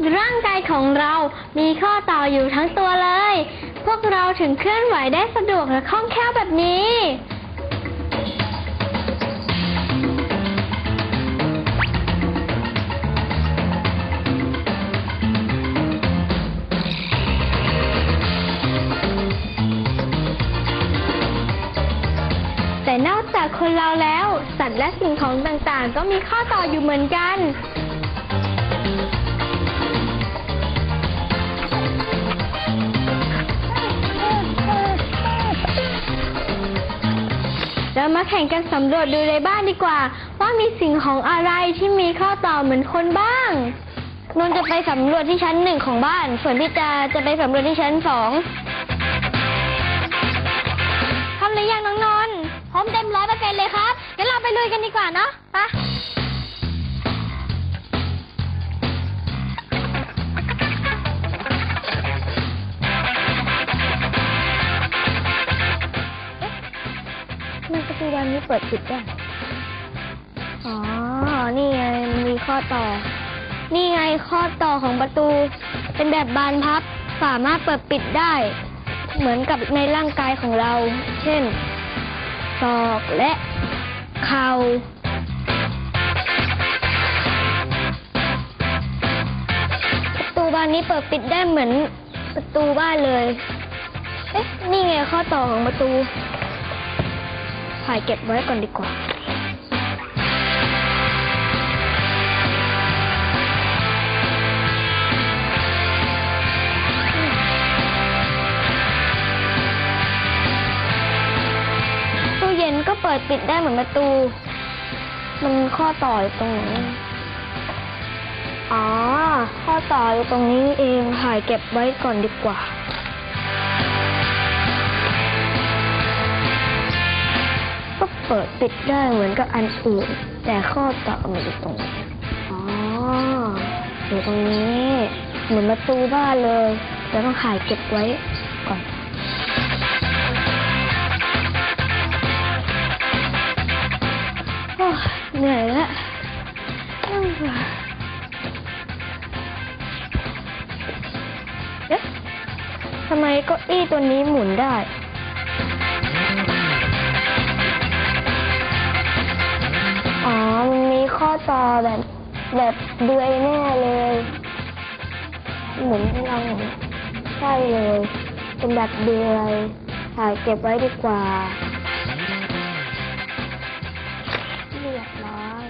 ร่างกายของเรามีข้อต่ออยู่ทั้งตัวเลยพวกเราถึงเคลื่อนไหวได้สะดวกและคล่องแคล่วแบบนี้แต่นอกจากคนเราแล้วสัตว์และสิ่งของต่างๆก็มีข้อต่ออยู่เหมือนกันเรามาแข่งกันสำรวจดูในบ้านดีกว่าว่ามีสิ่งของอะไรที่มีข้อต่อเหมือนคนบ้างนนท์จะไปสำรวจที่ชั้น 1ของบ้านส่วนพี่จะไปสำรวจที่ชั้น 2ทำหรือยังน้องนนท์พร้อมเต็ม100%เลยครับงั้นเราไปลุยกันดีกว่าเนาะไปประตูบานนี้เปิดปิดได้อ๋อนี่ไงมีข้อต่อนี่ไงข้อต่อของประตูเป็นแบบบานพับสามารถเปิดปิดได้เหมือนกับในร่างกายของเราเช่นศอกและเข่าประตูบานนี้เปิดปิดได้เหมือนประตูบ้านเลยเอ๊ะนี่ไงข้อต่อของประตูถ่ายเก็บไว้ก่อนดีกว่าตู้เย็นก็เปิดปิดได้เหมือนประตูมันข้อต่ออยู่ตรงไหนอ๋อข้อต่ออยู่ตรงนี้เองถ่ายเก็บไว้ก่อนดีกว่าก็เปิดปิดได้เหมือนกับอันอื่นแต่ข้อต่อมันอยู่ตรงนี้อ๋ออยู่ตรงนี้เหมือนประตูบ้านเลยแล้วต้องถ่ายเก็บไว้ก่อนเหนื่อยแล้วเอ๊ะทำไมเก้าอี้ตัวนี้หมุนได้อ๋อมันมีข้อต่อแบบเดือยแน่เลยหมุนให้เราเห็นใช่เลยเป็นแบบเดือยถ่ายเก็บไว้ดีกว่าเรียบร้อย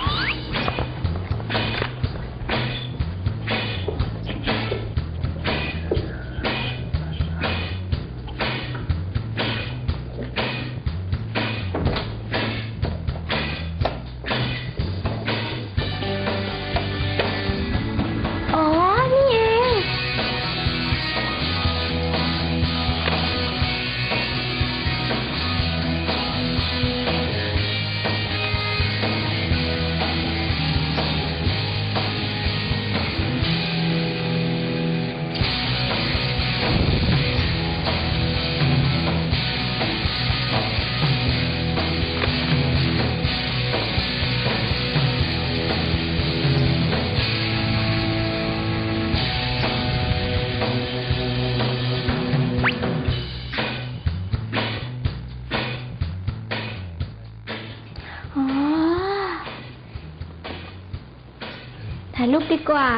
ถ่ายรูปดีกว่า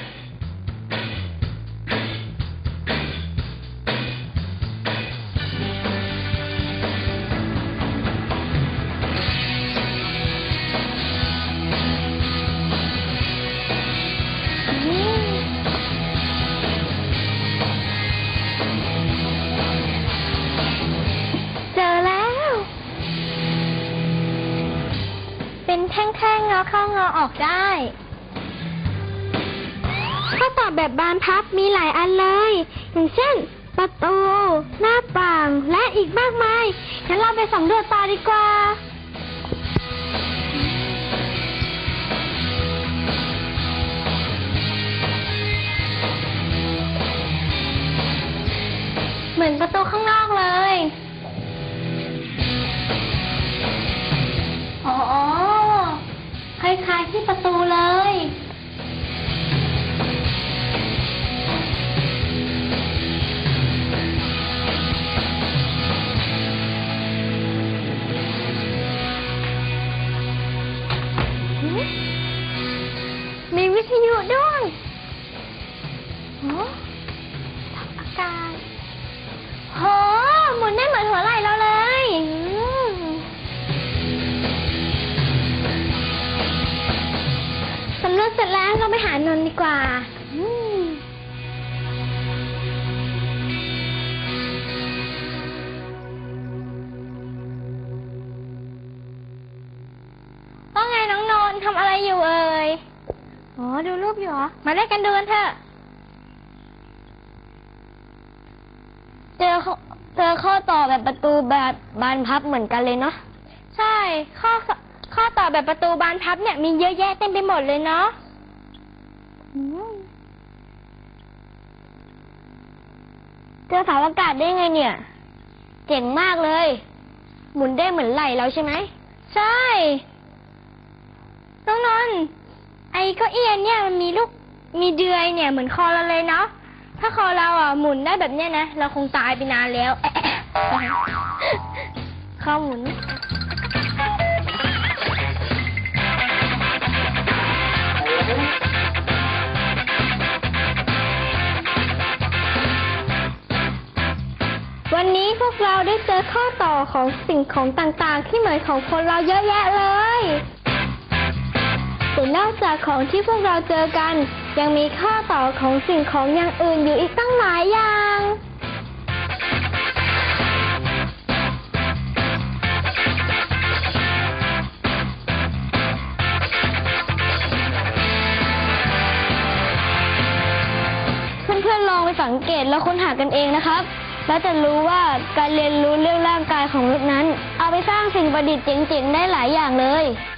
เจอแล้วเป็นแท่งๆงอเข้างอออกได้ข้อต่อแบบบานพับมีหลายอันเลยอย่างเช่นประตูหน้าต่างและอีกมากมายงั้นเราไปสำรวจต่อดีกว่าเหมือนประตูข้างนอกเลยอ๋อคล้ายๆที่ประตูเลยมีวิทยุด้วยโอ้อากาศโหหมุนได้เหมือนหัวไหล่เราเลยสำรวจเสร็จแล้วเราไปหานนท์ดีกว่าว่าไงน้องนนท์ทำอะไรอยู่เอ่ยอ๋อดูรูปอยู่เหรอมาเล่นกันดูกันเถอะเจอข้อต่อแบบประตูแบบบานพับเหมือนกันเลยเนาะใช่ข้อต่อแบบประตูบานพับเนี่ยมีเยอะแยะเต็มไปหมดเลยเนาะเจอเสาอากาศได้ไงเนี่ยเจ๋งมากเลยหมุนได้เหมือนไหล่เราใช่ไหมใช่น้องนนท์ไอ้เก้าอี้เนี่ยมันมีเดือยเนี่ยเหมือนคอเราเลยเนาะถ้าคอเราหมุนได้แบบเนี้ยนะเราคงตายไปนานแล้วข้อหมุนวันนี้พวกเราได้เจอข้อต่อของสิ่งของต่างๆที่เหมือนของคนเราเยอะแยะเลยแต่นอกจากของที่พวกเราเจอกันยังมีข้อต่อของสิ่งของอย่างอื่นอยู่อีกตั้งหลายอย่างเพื่อนๆลองไปสังเกตแล้วค้นหากันเองนะครับแล้วจะรู้ว่าการเรียนรู้เรื่องร่างกายของมนุษย์นั้นเอาไปสร้างสิ่งประดิษฐ์เจ๋งๆได้หลายอย่างเลย